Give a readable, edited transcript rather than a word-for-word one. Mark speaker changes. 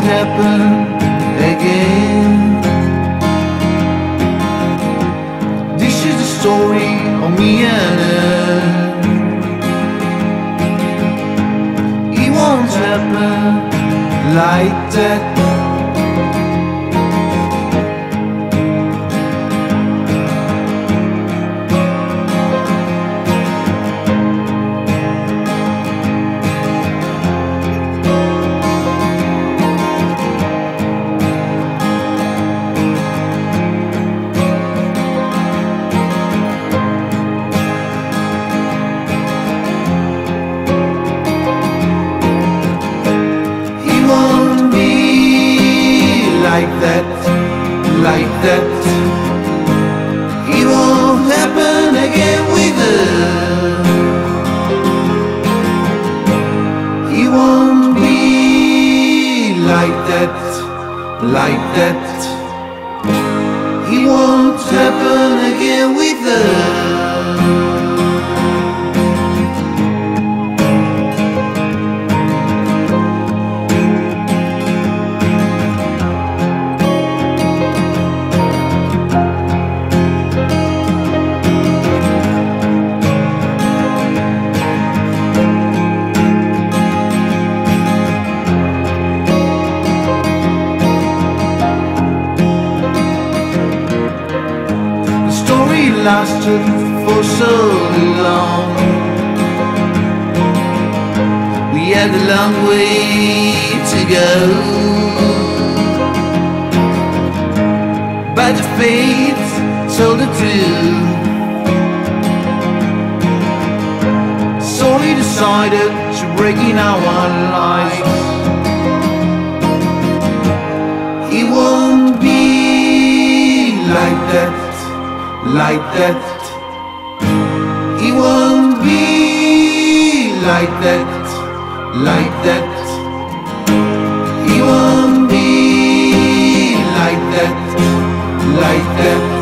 Speaker 1: happen again. This is the story of me and her. It won't happen like that. Like that, it won't happen again with her. It won't be like that, like that. It won't happen again with her. Lasted for so long. We had a long way to go, but the fate told the truth. So we decided to break in our lives. It won't be like that, like that. It won't be like that, like that. It won't be like that, like that.